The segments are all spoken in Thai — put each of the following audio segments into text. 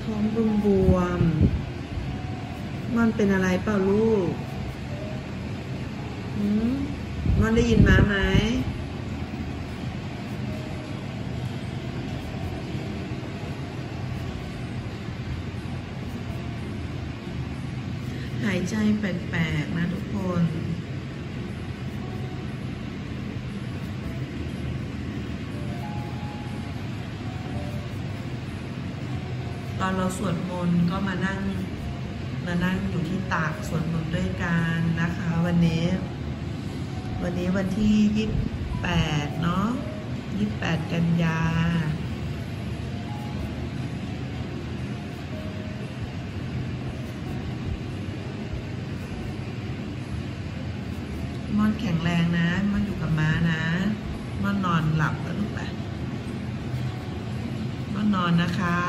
ท้องบวมมันเป็นอะไรเปล่าลูกมันได้ยินมาไหมหายใจแปลกๆนะทุกคนตอนเราสวดมนต์ก็มานั่งอยู่ที่ตากสวดมนต์ด้วยกันนะคะวันนี้วันที่28เนาะ28 กันยาม่อนแข็งแรงนะม่อนอยู่กับม้านะม่อนนอนหลับแล้วลูกไปม่อนนอนนะคะ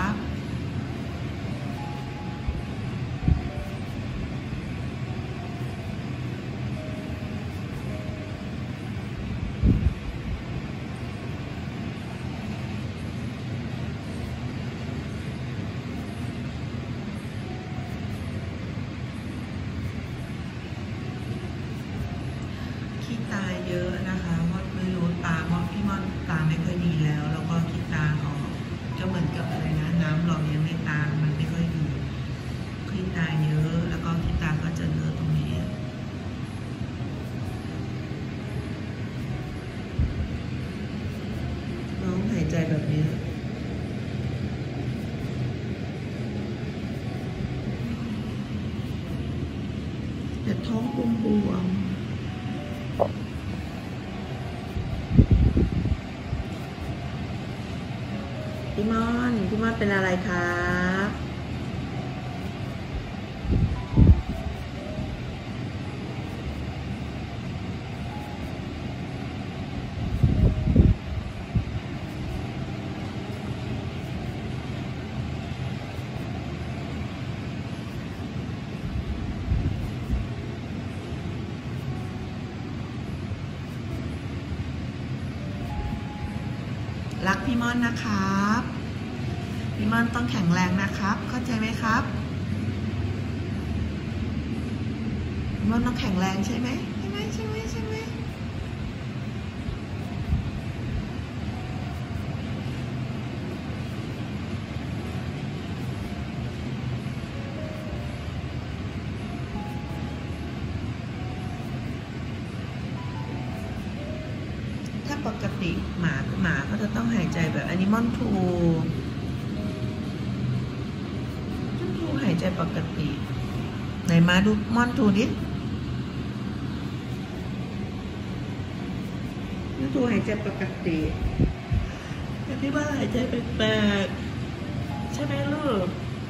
ตาเยอะนะคะมดไม่รู้ตามดพี่ม่อนตาไม่ค่อยดีแล้วก็คิดตาออกจะเหมือนกับอะไรนะน้ำหล่อเลี้ยงในตามันไม่ค่อยดีคิดตาเยอะแล้วก็คิดตาก็จะเลอะตรงนี้น้องหายใจแบบนี้แต่ท้องบวมพี่ม่อนเป็นอะไรครับรักพี่ม่อนนะครับพี่ม่อนต้องแข็งแรงนะครับเข้าใจไหมครับพี่ม่อนต้องแข็งแรงใช่ไหมถ้าปกติหมาก็จะต้องหายใจแบบอันนี้ม่อนทูหายใจปกติไหนมาดูม่อนทูดิม่อนทูหายใจปกติแต่พี่ว่าหายใจแปลกๆใช่ไหมลูก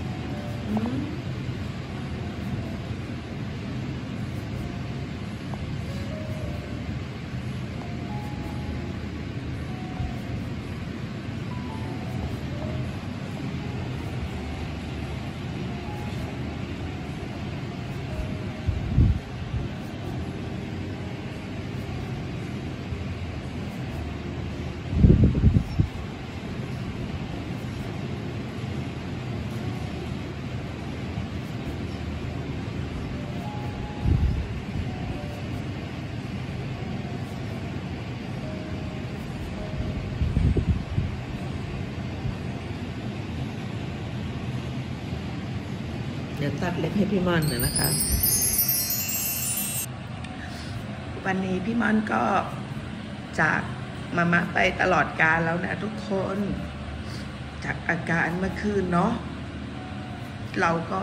เดี๋ยวตัดเล็บให้พี่ม่อนหน่อยนะคะวันนี้พี่ม่อนก็จากมาไปตลอดกาลแล้วนะทุกคนจากอาการเมื่อคืนเนาะเราก็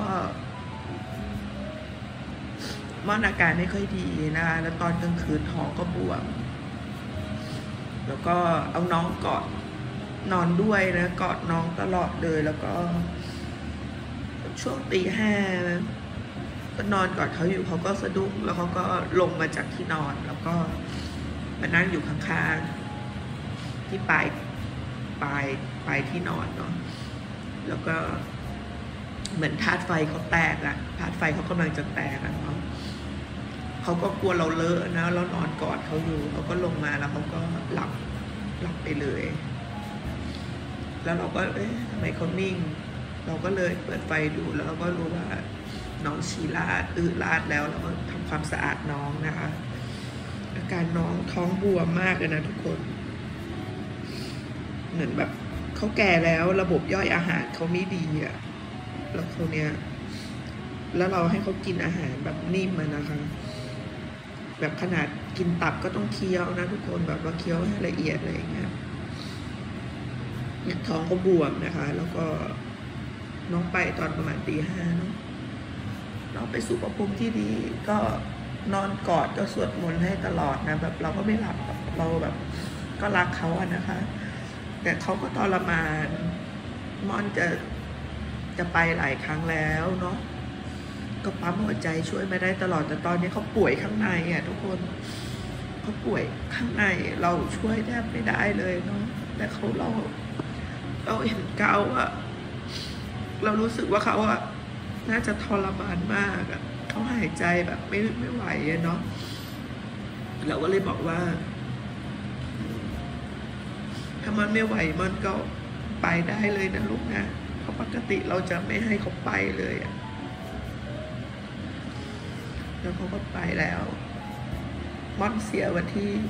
ม่อนอาการไม่ค่อยดีนะคะแล้วตอนกลางคืนท้องก็บวมแล้วก็เอาน้องกอดนอนด้วยนะกอดน้องตลอดเลยแล้วก็ช่วงตี 5ก็นอนกอดเขาอยู่เขาก็สะดุ้งแล้วเขาก็ลงมาจากที่นอนแล้วก็มานั่งอยู่ข้างๆที่ปลายที่นอนเนาะแล้วก็เหมือนธาตุไฟเขาแตกอะธาตุไฟเขากำลังจะแตกอะเนาะเขาก็กลัวเราเลอะนะแล้วนอนกอดเขาอยู่เขาก็ลงมาแล้วเขาก็หลับไปเลยแล้วเราก็เอ๊ะทำไมเขานิ่งเราก็เลยเปิดไฟดูแล้วเราก็รู้ว่าน้องฉี่ราดราดแล้วเราก็ทำความสะอาดน้องนะคะอาการน้องท้องบวมมากเลยนะทุกคนเหมือนแบบเขาแก่แล้วระบบย่อยอาหารเขาไม่ดีอะแล้วเขาเนี้ยแล้วเราให้เขากินอาหารแบบนิ่มมานะคะแบบขนาดกินตับก็ต้องเคี้ยวนะทุกคนแบบว่าเคี้ยวให้ละเอียดอะไรอย่างเงี้ยท้องก็บวมนะคะ แล้วก็น้องไปตอนประมาณตี 5เนาะเราไปสู่ภพภูมิที่ดีก็นอนกอดก็สวดมนต์ให้ตลอดนะแบบเราก็ไม่หลับเราแบบก็รักเขาอะนะคะ แต่เขาก็ทรมานม่อนจะไปหลายครั้งแล้วเนาะก็ปั๊มหัวใจช่วยไม่ได้ตลอดแต่ตอนนี้เขาป่วยข้างในอะทุกคนเขาป่วยข้างในเราช่วยแทบไม่ได้เลยเนาะแต่เราเห็นเขาอะเรารู้สึกว่าเขาอะน่าจะทรมานมากอะเขาหายใจแบบไม่ไหวอะเนาะเราก็เลยบอกว่าถ้ามันไม่ไหวมันก็ไปได้เลยนะลูกนะเพราะปกติเราจะไม่ให้เขาไปเลยอะแล้วเขาก็ไปแล้วม่อนเสียวัน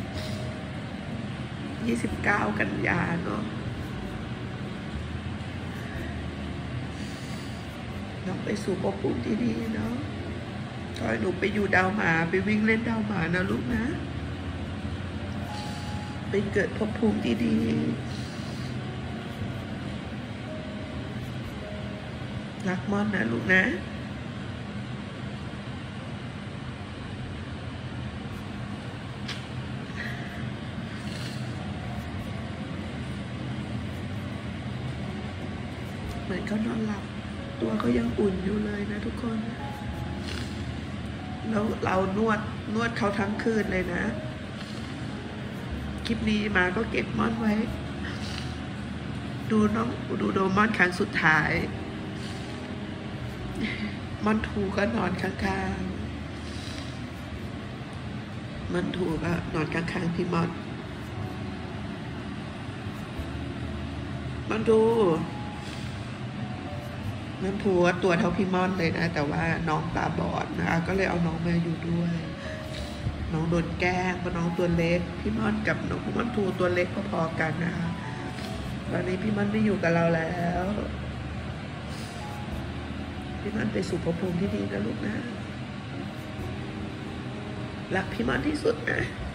ที่29 กันยาเนาะน้องไปสู่ภพภูมิที่ดีเนาะขอให้หนูไปอยู่ดาวหมาไปวิ่งเล่นดาวหมานะลูกนะไปเกิดภพภูมิที่ดีรักม่อนนะลูกนะเหมือนเขานอนหลับตัวเขายังอุ่นอยู่เลยนะทุกคนแล้วเรานวดเขาทั้งคืนเลยนะคลิปนี้มาก็เก็บม่อนไว้ดูโดม่อนครั้งสุดท้ายม่อนทูก็นอนข้างๆม่อนทูก็นอนข้างๆพี่ม่อนทูว่าตัวเท่าพี่ม่อนเลยนะแต่ว่าน้องตาบอดนะคะก็เลยเอาน้องมาอยู่ด้วยน้องโดนแกล้งเพราะน้องตัวเล็กพี่ม่อนกับน้องม่อนทูตัวเล็กพอๆกันนะคะตอนนี้พี่ม่อนไม่อยู่กับเราแล้วพี่ม่อนไปสู่ภพภูมิที่ดีนะลูกนะรักพี่ม่อนที่สุดนะ